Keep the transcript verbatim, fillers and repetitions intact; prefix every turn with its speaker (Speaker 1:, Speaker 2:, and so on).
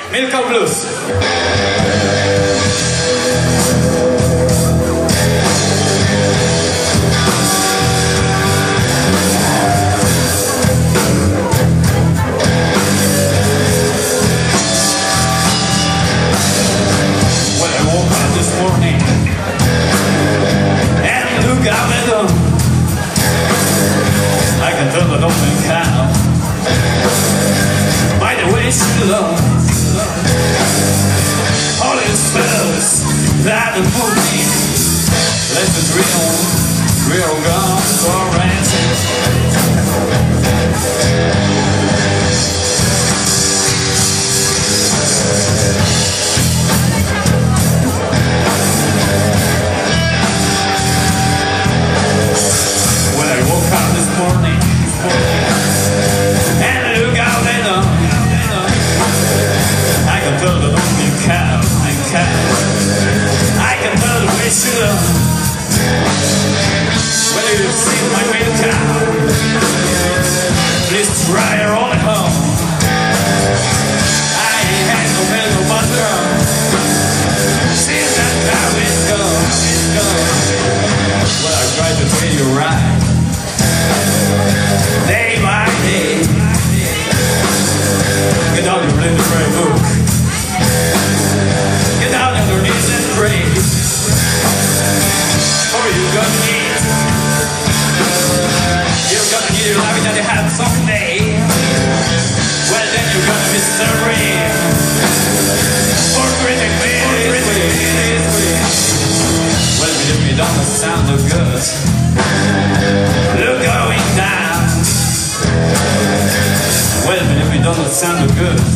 Speaker 1: Milka Blues. When I woke up this morning and look out at them, I can tell the open cow by the way she loves. All these spells that the movie let the real, real gone for ransom. When I woke up this morning and I look out at them, I can tell the lonely cow, I can, I can tell the way she loves. Whether you've seen my real cow, please try her all at home. I ain't had no milk, no butter. Since that cow is gone, it's gone. Well, I tried to treat you right, day by day. Get out your little prayer book. Get down on your knees and pray. For you're gonna need, you're gonna need your life that you have someday. Well, then you're gonna be sorry for breathing me this way. Well, believe me, don't sound no good. Look going down. Well, believe me, don't sound no good.